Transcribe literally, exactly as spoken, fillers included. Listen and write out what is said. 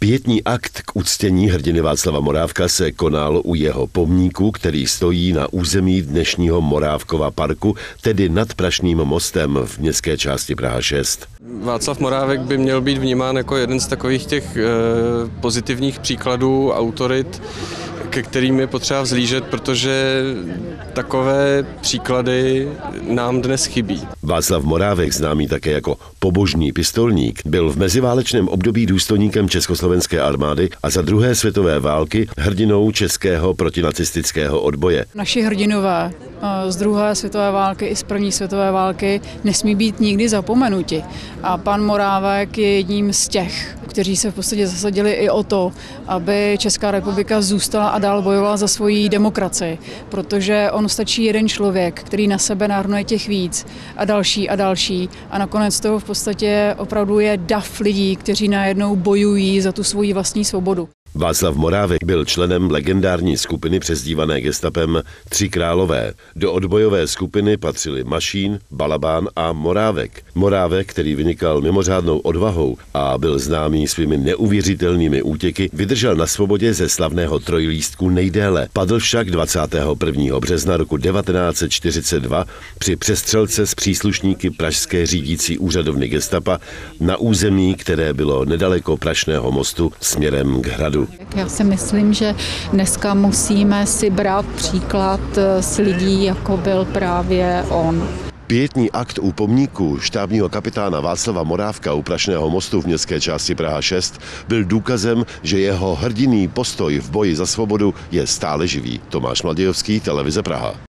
Pietní akt k uctění hrdiny Václava Morávka se konal u jeho pomníku, který stojí na území dnešního Morávkova parku, tedy nad Prašným mostem v městské části Praha šest. Václav Morávek by měl být vnímán jako jeden z takových těch e, pozitivních příkladů autorit, ke kterým je potřeba vzlížet, protože takové příklady nám dnes chybí. Václav Morávek, známý také jako pobožný pistolník, byl v meziválečném období důstojníkem československé armády a za druhé světové války hrdinou českého protinacistického odboje. Naši hrdinové z druhé světové války i z první světové války nesmí být nikdy zapomenuti. A pan Morávek je jedním z těch, kteří se v podstatě zasadili i o to, aby Česká republika zůstala a dál bojovala za svoji demokracii, protože on stačí jeden člověk, který na sebe nahrnuje těch víc a další a další a nakonec toho v podstatě opravdu je dav lidí, kteří najednou bojují za tu svoji vlastní svobodu. Václav Morávek byl členem legendární skupiny přezdívané gestapem Tři králové. Do odbojové skupiny patřili Mašín, Balabán a Morávek. Morávek, který vynikal mimořádnou odvahou a byl známý svými neuvěřitelnými útěky, vydržel na svobodě ze slavného trojlístku nejdéle. Padl však dvacátého prvního března roku devatenáct set čtyřicet dva při přestřelce s příslušníky pražské řídící úřadovny gestapa na území, které bylo nedaleko Prašného mostu směrem k hradu. Já si myslím, že dneska musíme si brát příklad z lidí, jako byl právě on. Pietní akt u pomníku štábního kapitána Václava Morávka u Prašného mostu v městské části Praha šest byl důkazem, že jeho hrdinný postoj v boji za svobodu je stále živý. Tomáš Mladějovský, Televize Praha.